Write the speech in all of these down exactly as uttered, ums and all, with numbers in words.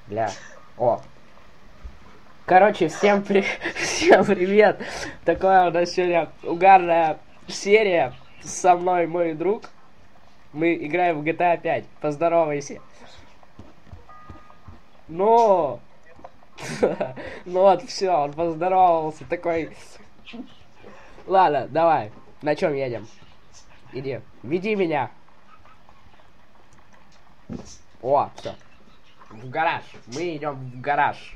Бля. О. Короче, всем, при... всем привет. Такая у нас сегодня угарная серия. Со мной мой друг. Мы играем в джи ти эй пять. Поздоровайся. Ну. Ну вот, все, он поздоровался. Такой. Ладно, давай. На чем едем? Иди. Веди меня. О, все. В гараж. Мы идем в гараж.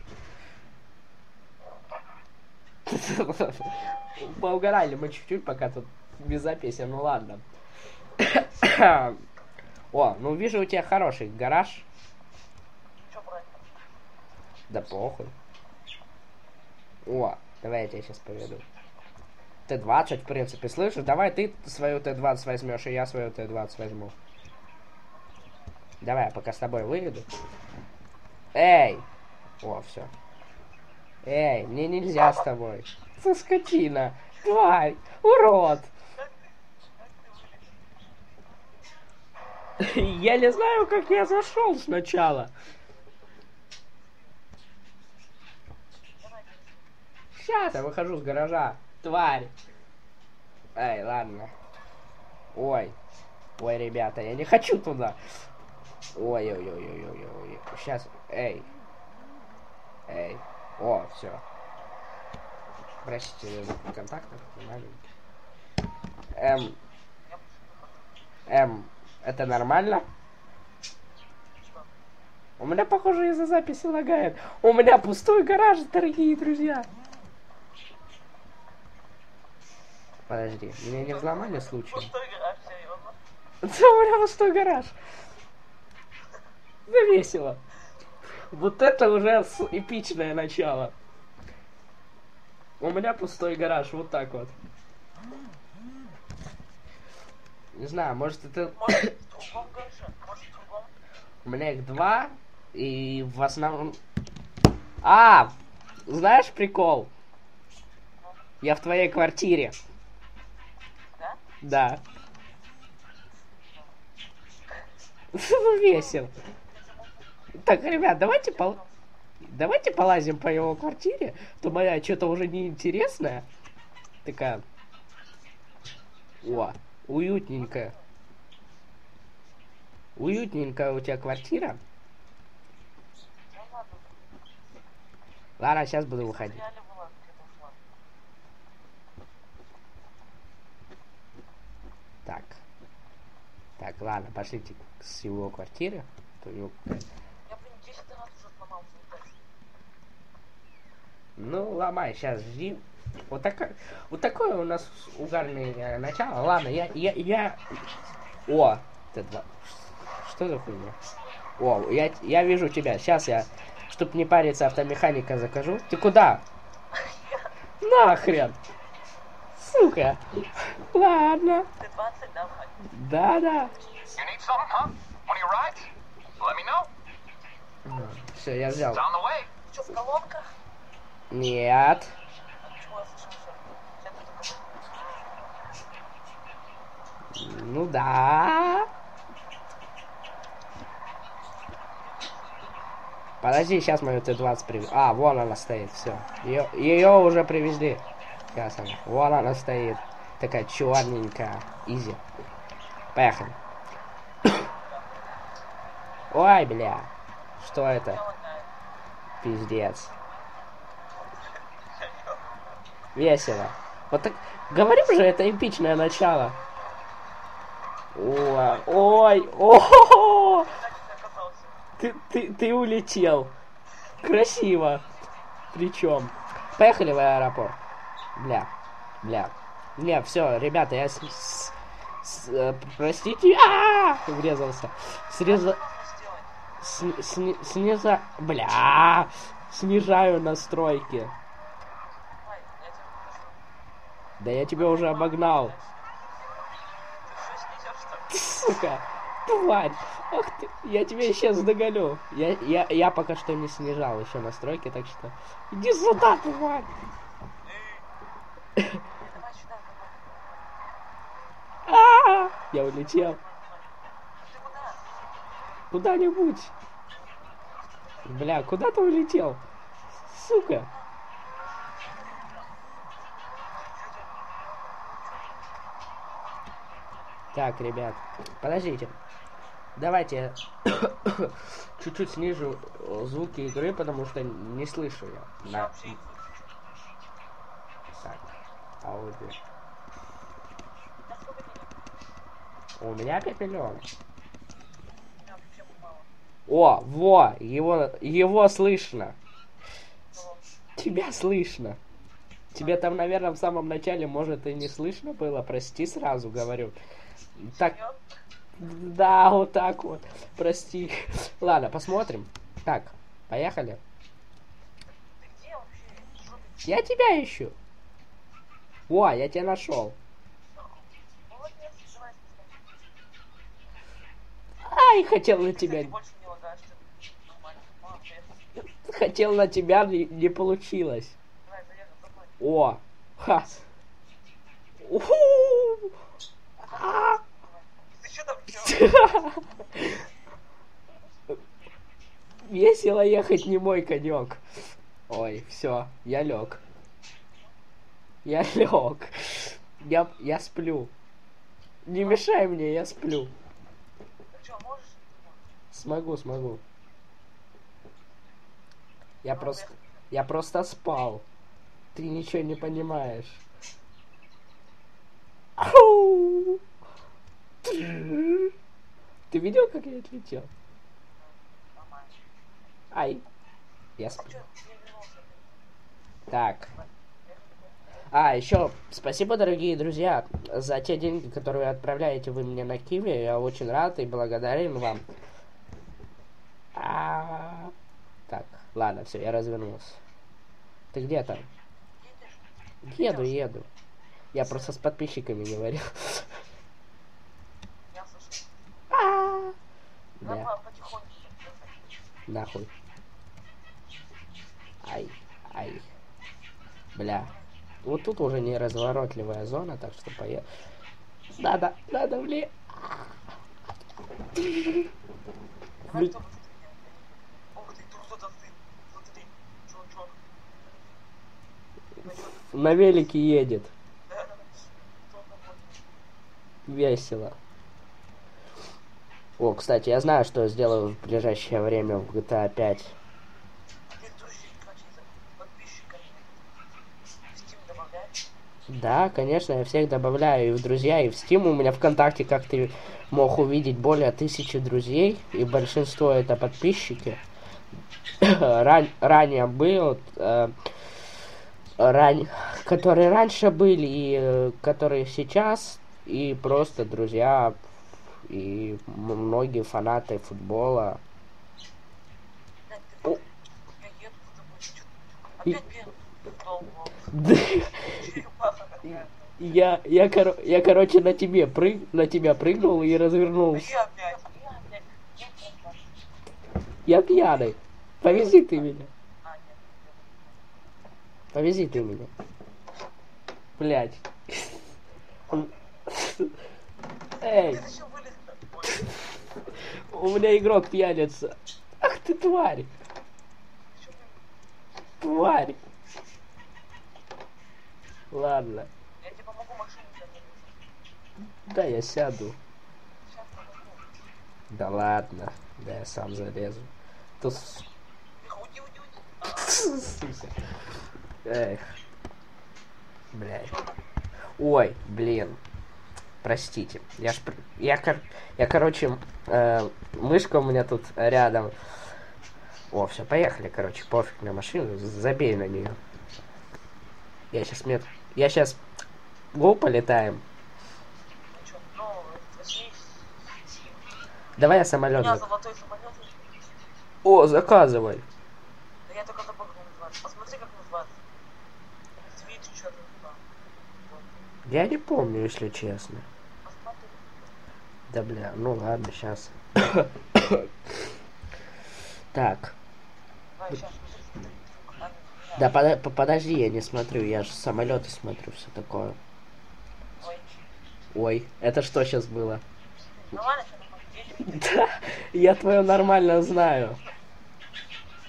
Поугарали мы чуть-чуть, пока тут без записи, ну ладно. О, ну вижу, у тебя хороший гараж. Да похуй. О, давай я тебя сейчас поведу. Т двадцать, в принципе, слышишь? Давай ты свою Т двадцать возьмешь, и я свою Т двадцать возьму. Давай, я пока с тобой выеду. Эй! О, все. Эй, мне нельзя с тобой. Ты скотина. Тварь. Урод. Я не знаю, как я зашел сначала. Сейчас я выхожу с гаража. Тварь. Эй, ладно. Ой. Ой, ребята, я не хочу туда. Ой-ой-ой-ой-ой-ой. Сейчас. Эй. Эй. О, все. Простите, за контактов. Эм. Эм. Это нормально? У меня, похоже, из-за записи лагает. У меня пустой гараж, дорогие друзья. Подожди, меня не взломали случайно? Пустой гараж, серьезно? Да, у меня пустой гараж. Да весело. Вот это уже эпичное начало. У меня пустой гараж, вот так вот. Не знаю, может это... Может в другом гараже? Может в другом? У меня их два, и в основном... А! Знаешь прикол? Я в твоей квартире. Да? Да. Ну, весело. Так, ребят, давайте пол... Давайте полазим по его квартире. То моя что-то уже неинтересная. Такая. О, уютненькая. Уютненькая у тебя квартира. Ладно, сейчас буду выходить. Так. Так, ладно, пошлите с его квартиры. Я, блин, десять раз уже сломался. Ну, ломай, сейчас жди. Вот, такая, вот такое у нас угарное э, начало. Ладно, я, я, я... О, Т два. Что за хуйня? О, я, я вижу тебя. Сейчас я, чтоб не париться, автомеханика закажу. Ты куда? Нахрен. Сука. Ладно. Т двадцать, да, входи? Да, да. Все, я взял. Что, в колонках? Нет. А чего я слышал все? Ну да. Подожди, сейчас мою Т двадцать привезли. А, вон она стоит, все. Ее, ее уже привезли. Сейчас она. Вон она стоит. Такая черненькая. Изи. Поехали. Ой, бля. Что это? Пиздец. Весело. Вот так. Говорим же, это эпичное начало. Ой, ой, о, ты, ты, ты улетел. Красиво. Причем. Поехали в аэропорт. Бля, бля. Не, все, ребята, я с, с, с, э, простите, а, -а, -а врезался. Среза, с, сни, сниза, бля, снижаю настройки. Да я тебя уже обогнал. Сука, тварь. Ах ты, я тебя сейчас догоню. Я, я, я пока что не снижал еще настройки, так что... Иди сюда, тварь. А-а-а! Я улетел. Куда-нибудь. Бля, куда ты улетел? Сука. Так, ребят, подождите. Давайте я чуть-чуть снижу э, звуки игры, потому что не слышу я. Я На... вообще их выключу. Так, аудио. Да сколько денег? У меня пять миллионов. У меня вообще мало. О, во, его, его слышно. Кого? Тебя слышно. Тебе там, наверное, в самом начале, может, и не слышно было, прости, сразу говорю. Так, Серьёзно? да, вот так вот, прости. Ладно, посмотрим. Так, поехали. Ты где вообще? Что ты? Я тебя ищу. О, я тебя нашел. Молодец, давай спускай. Ай, хотел на тебя. Кстати, больше не лагаешь, ты нормально. Молодец. Хотел на тебя, не, не получилось. Давай, заехал за мной. О, ха. Уху. А. Ты что там делаешь? Весело ехать не мой конек. Ой, все, я лег. Я лег. Я, я сплю. Не мешай мне, я сплю. Ты что, можешь? Смогу, смогу. Я просто, я просто спал. Ты ничего не понимаешь. Ау! Ты видел, как я отлетел? Нормально. Ай. Я А сплю. что, я вернулся? Так. А, еще спасибо, дорогие друзья, за те деньги, которые отправляете вы мне на Киви. Я очень рад и благодарен вам. А, так, ладно, все, я развернулся. Ты где там? Едешь? Еду, еду. Я просто с подписчиками говорил. Я слышу. А, Надо Да, потихоньку. нахуй. Ай, ай. Бля. Вот тут уже не разворотливая зона, так что поехали. Надо, надо, блин. Давай кто будет? Ух ты, тут кто-то ты. Смотри, чувачок. На велике едет. Да, да, да. Кто там будет? Весело. О, кстати, я знаю, что я сделаю в ближайшее время в джи ти эй пять. А ты друзей какие-то подписчиками в Steam добавляешь? Да, конечно, я всех добавляю и в друзья, и в Steam. У меня ВКонтакте, как ты мог увидеть, более тысячи друзей, и большинство это подписчики. Ран- ранее был, э, ран- которые раньше были, и э, которые сейчас, и просто друзья, и м- многие фанаты футбола. Блядь, ты О. я еду за тобой. Чё- И- Опять бегал. Долго. Да. Черепаха какая-то. Я, я, коро- я, короче, на тебе прыг, на тебя прыгнул и А развернулся. я опять. Я опять. Я опять. Я пьяный. Повези ты меня. А, нет. Повези ты меня. Блять. Эй, Ты зачем вылез? Ой, у меня игрок пьяница. Ах ты тварь. зачем вылез? Тварь. Ладно. Я тебе помогу машину залезть. Да, я сяду. Сейчас помогу. Да ладно. Да я сам залезу. Тут... с- Тихо, уйди, уйди, уйди. А, Сука. Эх. Блядь. Ой, блин. Простите. Я ж... пр- Я, кор... я короче, э, мышка у меня тут рядом. О, все, поехали, короче. Пофиг на машину. Забей на нее. Я сейчас мне... Я сейчас... Го полетаем. ну чё, ну, возьми. Давай я У самолет. меня зак- золотой самолет. О, заказывай. Да я только забыл, как называется. Посмотри, как называется. Свит, что-то типа. Вот. Я не помню, если честно. Посмотри. Да бля, ну ладно, сейчас. Так. Давай, сейчас. Да пода- по- подожди, я не смотрю, я же самолеты смотрю, все такое. Ой. Ой, это что сейчас было? Нормально, что там едешь? Да, я твое нормально знаю.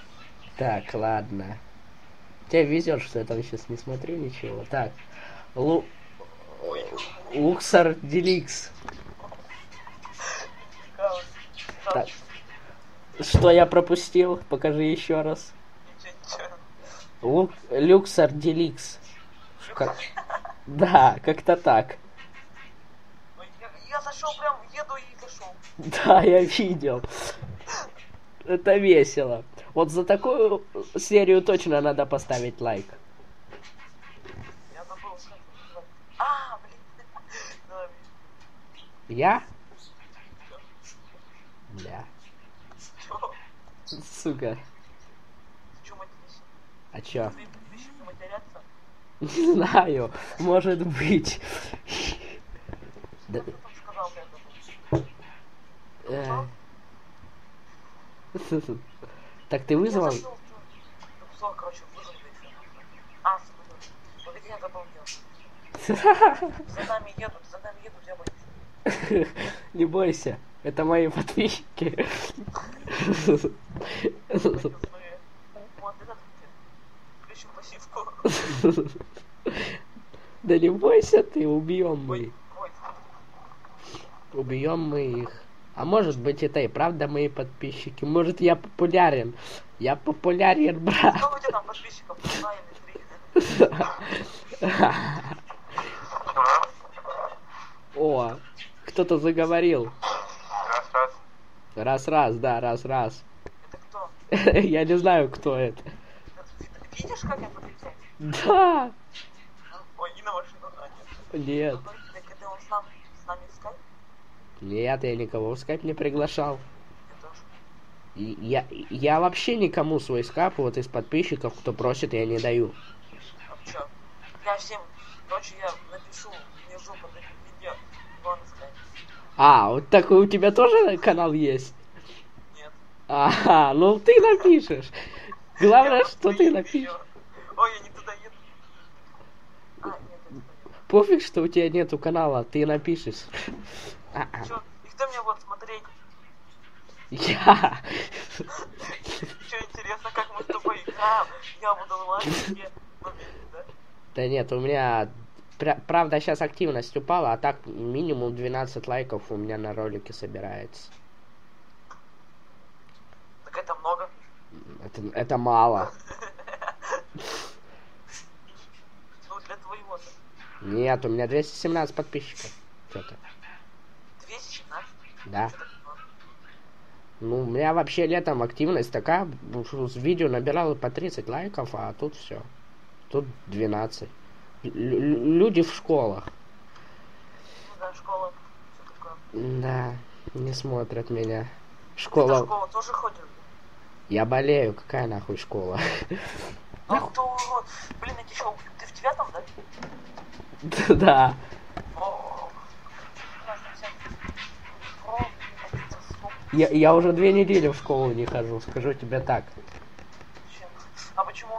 Так, ладно. Тебе везет, что я там сейчас не смотрю ничего. Так. Лу... Луксар Деликс. Хаос. Так. Что я пропустил? Покажи еще раз. Ничего, ничего. Лук... Люксар Деликс. Как... Да, как-то так. Ой, Я, я зашел прям, еду и зашел. Да, я видел. Это весело. Вот за такую серию точно надо поставить лайк. Я забыл, как это называется. А, блин. Давай, Я? Бля. чё? Сука. Чё материшься? А чё? Твои подписчики матерятся? Не знаю. Может быть. Да, Что ты там сказал, я забыл? э. Так ты Я вызвал? зашел, что? Ну, все, короче, вызвал да и всё. А, вызвал. Вот это я забыл делать. За нами едут, за нами едут, я боюсь. Не бойся. Это мои подписчики. Боюсь свои. Вот этот включу пассивку. Да не бойся ты, убьем мы. Ой, ой. Убьем мы их. А может быть это и правда мои подписчики. Может я популярен. Я популярен, брат. Сколько у тебя там подписчиков? Два или три? О, кто-то заговорил. Раз, раз. Раз-раз, да, раз-раз. Это кто? Я не знаю, кто это. Видишь, как я подключаюсь? Да. Ой, и на машину. А, нет. Нет. Так это он сам с нами в скайп? Нет, я никого в скайп не приглашал. Я тоже. И Я, я вообще никому свой скайп, вот из подписчиков, кто просит, я не даю. А чё? Я всем, короче, я напишу внизу под этим видео, его на скайп. А, вот такой у тебя тоже канал есть? Нет. Ага, ну ты напишешь. Главное, Я что просто ты не напишешь. видео. Ой, я не туда еду. А, нет, это понятно. Пофиг, что у тебя нету канала, ты напишешь. А-а. Чё? И кто меня будет смотреть? Я. Чё интересно, как мы с тобой играем? Я буду лайк тебе моменты, да? Да нет, у меня... пра- Правда, сейчас активность упала, а так минимум двенадцать лайков у меня на ролике собирается. Так это много. Это, это мало. Ну, для твоего-то. Нет, у меня двести семнадцать подписчиков. Что-то. двести семнадцать? Да. Чё так много? Ну, у меня вообще летом активность такая, что с видео набирало по тридцать лайков, а тут все. Тут двенадцать. Лю- лю- люди в школах. Ну да, школа. Всё такое. Да, не смотрят меня. Ты Школа... в школу тоже ходишь? Я болею, какая нахуй школа? Ах ты урод. Блин, эти шоу. Ты в девятом, да? Да. О, прекрасно, всё. О, блин, это стоп. Я, я уже две недели в школу не хожу, скажу тебе так. Зачем? А почему?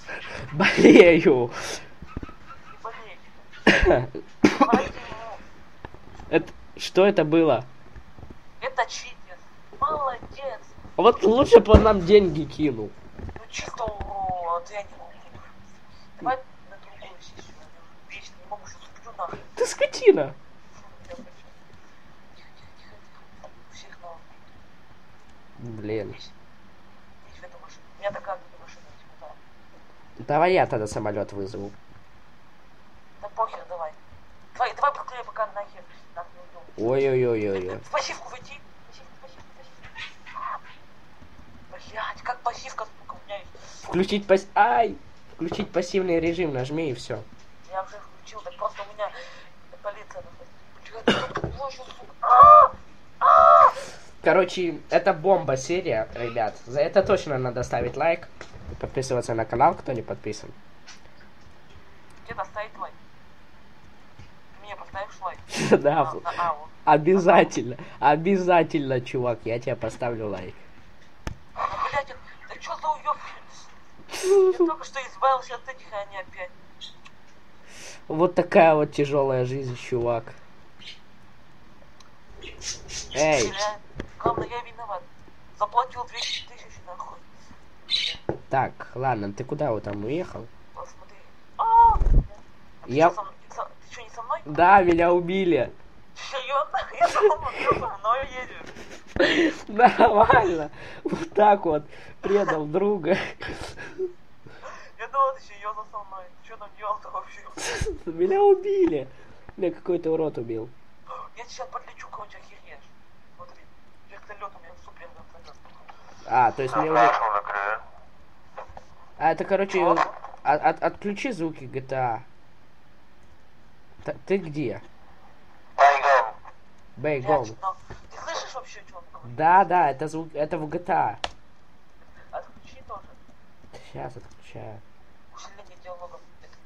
Болею. Не болей. Помоги ему. Это... Что это было? Это читер. Молодец. Вот лучше бы он нам деньги кинул. Ну чисто урод, я не могу. Давай на другую сессию. Я вечно не могу, что сплю нахуй. Ты скотина. Я хочу. Тихо, тихо, тихо, тихо. Всех на. Блин. Лезь. Лезь в эту машину. У меня такая машина, типа, да. Давай я тогда самолет вызову. Да похер, давай. Давай, давай быстрее, пока нахер. Нахер не уйду. Ой-ой-ой-ой-ой. В пассивку войти. Пассивку, пассивку, пассивку. Блять, как пассивка, сука, у меня есть. Включить пас... Ай! Включить пассивный режим, нажми и все. Я уже включил, так просто у меня полиция находится. Блядь, тут площадь, сука. А! А! Короче, это бомба серия, ребят. За это точно надо ставить лайк. И подписываться на канал, кто не подписан. Где-то ставить лайк. Ты мне поставишь лайк? Да, На- на Аву. обязательно. Обязательно, чувак, я тебе поставлю лайк. Ну, блядь, да что за уёб? Я только что избавился от этих, а они опять. Вот такая вот тяжелая жизнь, чувак. Эй, Главное, я виноват. Заплатил двести тысяч нахуй. Так, ладно, ты куда вот там уехал? Вот смотри. А, ты Я... что, со мной- со- ты что, не со мной? Да, меня убили. Серьезно? Я думал, ты со мной едешь. Нормально. Вот так вот. Предал друга. Я думал, ты серьезно со мной. Ты что там делал-то вообще? Меня убили. Меня какой-то урод убил. Я сейчас подлечу, короче, охереешь. Смотри, вертолет у меня супер вертолет. А, то есть мне уже... А это, короче, Чё? от- от- отключи звуки джи ти эй. Т- Ты где? Бейгом. Блядь, но- Ты слышишь вообще, что он говорит? Да, да, это звук, это в джи ти эй. Отключи тоже. Сейчас отключаю. Усиление диалогов.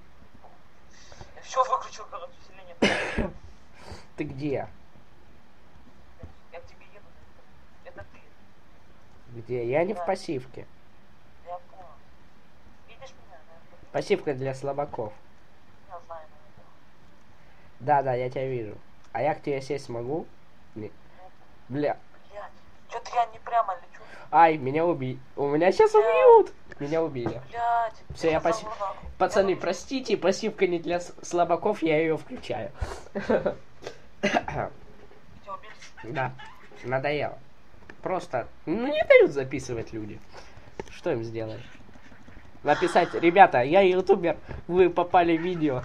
Я все выключил, короче, усиление. Ты где? Я к тебе еду. Это ты. Где? Я не в Да. пассивке. Я понял. Видишь меня? Да? Пассивка для слабаков. Я знаю, наверное. Да, да, я тебя вижу. А я к тебе сесть смогу? Не. Бля. Блядь, что-то я не прямо лечу. Ай, меня убили. У меня сейчас убьют. Меня убили. Блядь. Все, я пассив... забыл, нахуй. Пацаны, Я простите, пассивка не для с- слабаков, я ее включаю. Тебя убили? Да, надоело. Просто, ну не дают записывать люди. Что им сделаешь? Написать, ребята, я ютубер, вы попали в видео.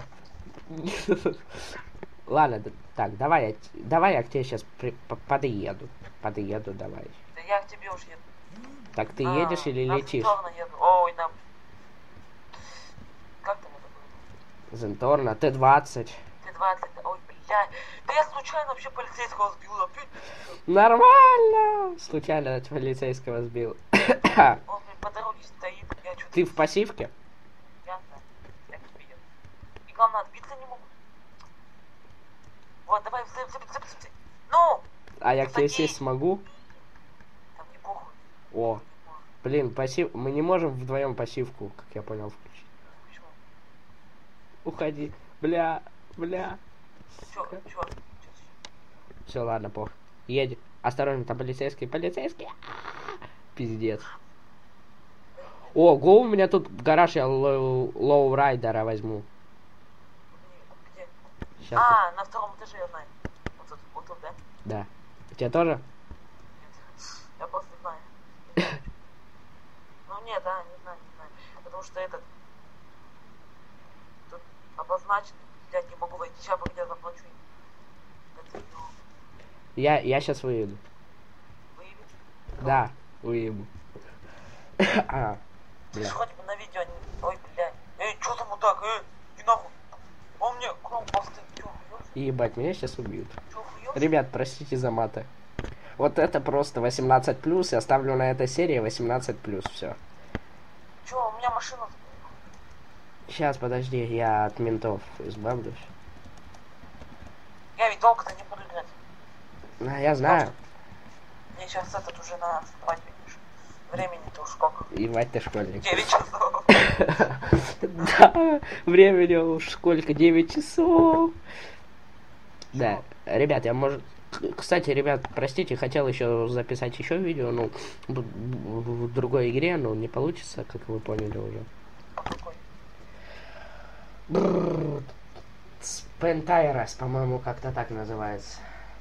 Ладно, д- так, давай, я, т- давай я к тебе сейчас подъеду. Подъеду, давай. Да я к тебе уже еду. Так ты А, едешь или на летишь? Зенторно еду. Ой, на... Как там это было? Зенторна, Т двадцать. Ты двадцать. Ой, блядь. Да я случайно вообще полицейского сбил. Опять. Нормально! Случайно полицейского сбил. Он, блин, по дороге стоит. Я что-то... Ты в пассивке? Я, да. Я к тебе еду. И главное, отбиться не могу. Вот, давай, взы- взы- взы- взы- взы. Ну! А я к тебе Садись. сесть смогу? Там не похуй. О, блин, пассив... Мы не можем вдвоем пассивку, как я понял, включить. Почему? Уходи. Бля, бля. Чё, чё, чё, чё? Все, ладно, пох. Едем. Осторожно, там полицейский, полицейский. А-а-а. Пиздец. О, го, у меня тут гараж, я лоу- лоурайдера возьму. Где? Сейчас. А, на втором этаже я знаю. Вот тут, вот тут, да? Да. У тебя тоже? Нет. Я просто знаю. Ну нет, да, не знаю, не знаю. Потому что этот... Тут обозначен. Я не могу войти. Сейчас бы я заплачу. Это, ну, Я, я сейчас выеду. выявить. Да, выеду. А, Ты бля. же хоть бы на видео не... Ой, блядь. Эй, чё там мудак, эй? Иди нахуй. Он мне кром поставил. Чё, хуёшь? Ебать, меня сейчас убьют. Чё, хуёшь? Ребят, простите за маты. Вот это просто восемнадцать плюс, я ставлю на этой серии восемнадцать плюс, все. Чё, у меня машина... Сейчас, подожди, я от ментов избавлюсь. Я ведь долго-то не буду играть. А, я знаю. Мне сейчас этот уже надо вставать, видишь. Времени-то уж сколько? Ебать ты школьник. девять часов. Да, времени уж сколько, девять часов. Да, ребят, я может... Кстати, ребят, простите, хотел еще записать еще видео, ну, в, в- в другой игре, но не получится, как вы поняли уже. А какой? Спентайрос, по-моему, как-то так называется.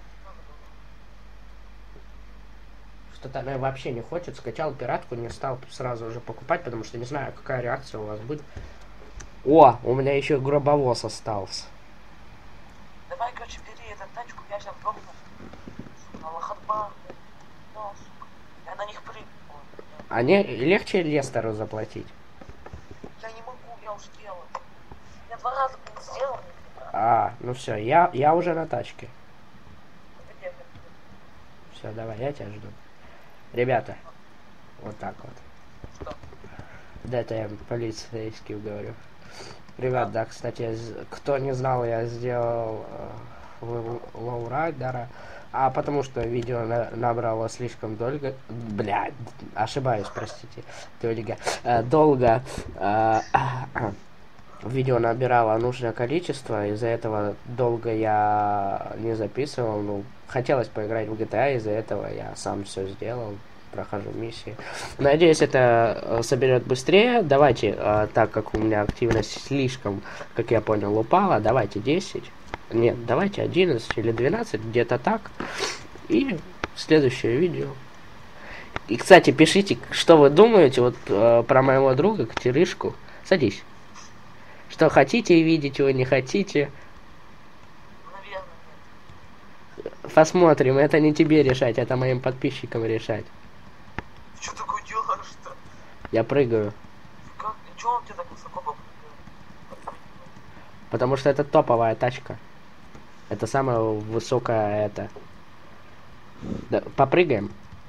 Что-то она вообще не хочет. Скачал пиратку, не стал сразу же покупать, потому что не знаю, какая реакция у вас будет. О, у меня еще гробовоз остался. Давай, короче, бери эту тачку, я сейчас пробую. Сука, лохотба. Ну, сука. Я на них прыгну. А не легче Лестеру заплатить? Я не могу, я уже делал. Я два раза, блин, сделал. А, ну все, я, я уже на тачке. Где это? Все, давай, я тебя жду. Ребята, вот так вот. Что? Да, это я полицейский говорю. Ребят, да, кстати, з- кто не знал, я сделал э, лоу- лоурайдера, а потому что видео на- набрало слишком долго, бля, ошибаюсь, простите, долго, э, долго, э, видео набирало нужное количество, из-за этого долго я не записывал, ну, хотелось поиграть в джи ти эй, из-за этого я сам все сделал, прохожу миссии. Надеюсь, это э, соберет быстрее. Давайте, э, так как у меня активность слишком, как я понял, упала, давайте десять. Нет, давайте одиннадцать или двенадцать, где-то так. И следующее видео. И, кстати, пишите, что вы думаете вот э, про моего друга Катерышку. Садись. Что хотите видеть, вы не хотите. Наверное, нет. Посмотрим, это не тебе решать, это моим подписчикам решать. Ты что такое делаешь-то? Я прыгаю. Как? И чё он тебе так высоко попрыгал? Потому что это топовая тачка. Это самая высокая это. Да, попрыгаем.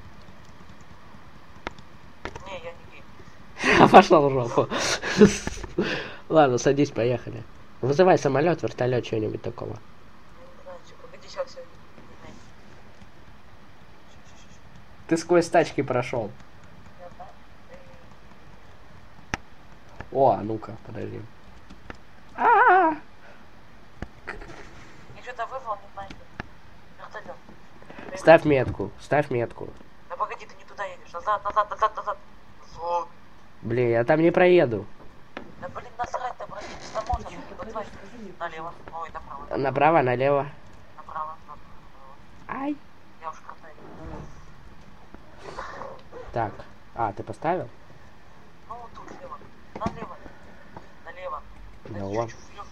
Не, я не гей. А пошел в жопу. Ладно, садись, поехали. Вызывай самолет, вертолет, что-нибудь такого. Не знаю, что, погоди, сейчас все. Ты сквозь тачки прошел. О, а ну-ка, подожди. А-а-а! Я что-то вызвал, не знаю. Вертолет. Ставь метку, ставь метку. Да погоди, ты не туда едешь. Назад, назад, назад, назад. Зло. Блин, я там не проеду. Да блин, насрать, там пройти там можно. Вот давай. Налево. Ой, направо. Направо, налево. Направо, направо. Ай. Я уж катаю. Так. А, ты поставил? Ну вот тут слева. Налево. Налево. Да, Да, ладно. чуть-чуть вперед.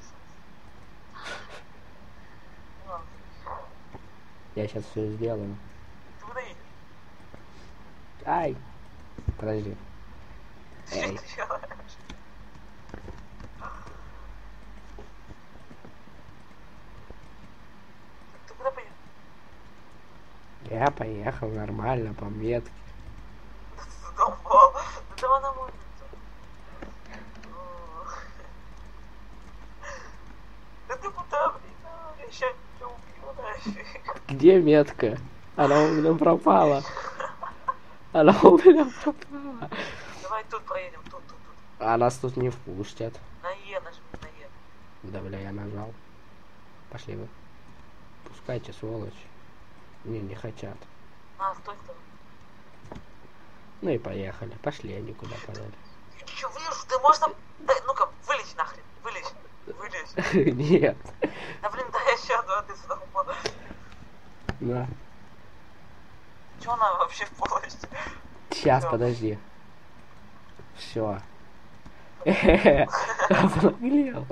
Ну, Я сейчас все сделаю. ты куда едешь? Ай. Подожди. Ты Эй. что делаешь? Ты куда поедешь? Я поехал нормально, по метке. Да ты задолбал. Да давай на улицу. Да ты куда, блин? А, я сейчас тебя убью нафиг. Где метка? Она у меня пропала. Она у меня пропала. Давай тут проедем, тут, тут, тут. А нас тут не впустят. На Е нажми, на Е. Да, бля, я нажал. Пошли вы. Пускайте, сволочь. Не, не хотят. На, стой, стой. Ну и поехали. Пошли, они куда подали. Ты чё, вылез? Ты можешь там... Да, ну-ка, вылезь нахрен. Вылезь. Вылезь. Нет. Да блин, да я сяду, а ты задолбал. Да. Чё она вообще в полости? Сейчас, Всё. подожди. Все. Обнаглел.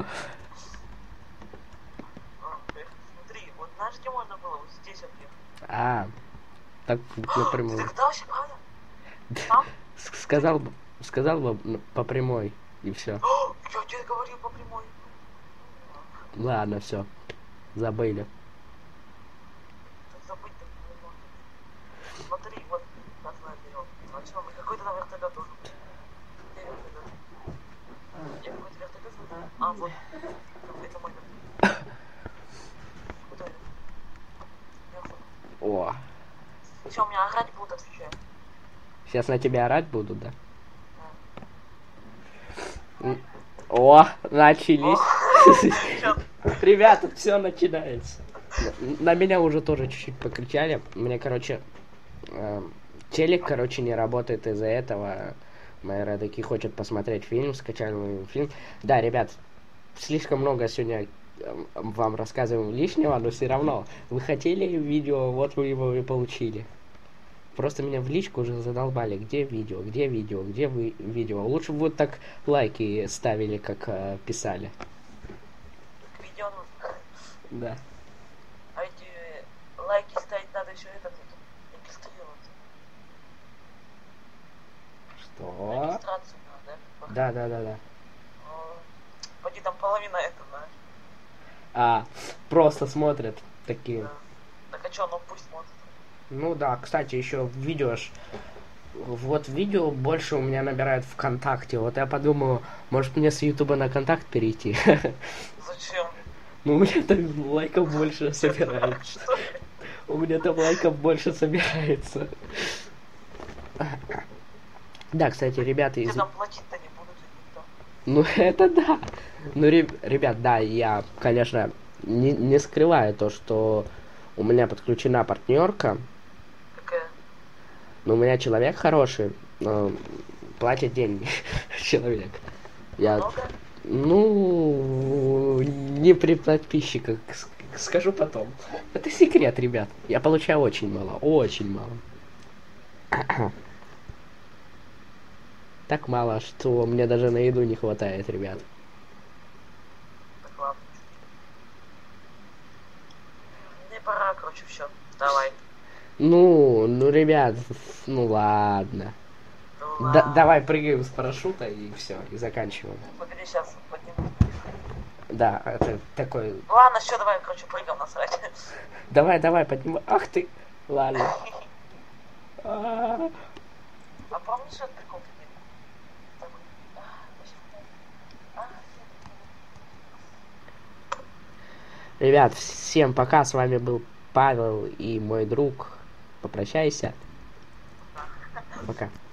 А, э, смотри, вот знаешь, где можно было? Вот здесь отъехать. А, так Ты напрямую. когда вообще, правда? Там? С- Сказал бы, сказал бы м, по прямой, и все. О, я тебе говорил по прямой. Ладно, все. Забыли. Так забыть-то не можно. Смотри, вот, как мы берем. А чё, мы какой-то там вертолет должен быть. Где вертолет? Я какой-то вертолет смотрю. А, вот. Это мой вертолет. Куда я? Я хуй. О, Всё, у меня орать будут, отвечаю. сейчас на тебя орать будут, да? Да. М, О, начались. Сейчас. Ребята, все начинается. На на меня уже тоже чуть-чуть покричали. Мне, короче, эм, телек, короче, не работает из-за этого. Мои родаки хотят посмотреть фильм, скачали мой фильм. Да, ребят, слишком много сегодня эм, вам рассказываем лишнего, но все равно. Вы хотели видео, вот вы его и получили. Просто меня в личку уже задолбали. Где видео, где видео, где вы видео. Лучше бы вот так лайки ставили, как э, писали. Видео нужно. Да. А эти лайки ставить надо еще этот, регистрироваться. Что? Регистрацию надо, да? Да, да, да, да. О, Поди там половина это, знаешь. А, просто смотрят такие. Да. Так а чё, ну пусть смотрит. Ну да, кстати, еще видео ж. Вот видео больше у меня набирают ВКонтакте. Вот я подумал, может мне с Ютуба на Контакт перейти. Зачем? Ну у меня там лайков больше собирается. Что? У меня там лайков больше собирается. Да, кстати, ребята Тебе из... там платить-то не будут никто. Ну это да. Ну, реб- ребят, да, я, конечно, не, не скрываю то, что у меня подключена партнерка. Какая? Ну, у меня человек хороший, но платит деньги. Человек. Я, Много? ну, не при подписчиках, с- скажу потом. Это секрет, ребят. Я получаю очень мало, очень мало. Так мало, что мне даже на еду не хватает, ребят. Так ладно. Мне пора, короче, все. Давай. Ну, ну, ребят, ну ладно. Ну, Да- ладно. давай прыгаем с парашюта и все, и заканчиваем. Погоди, сейчас подниму. Да, это такой. Ну ладно, все, давай, короче, прыгал насрать. Давай, давай, поднимай. Ах ты! Ладно. А, А помнишь этот прикол такой? Такой, а, вообще, а, Ребят, всем пока. С вами был Павел и мой друг. Попрощайся. Пока.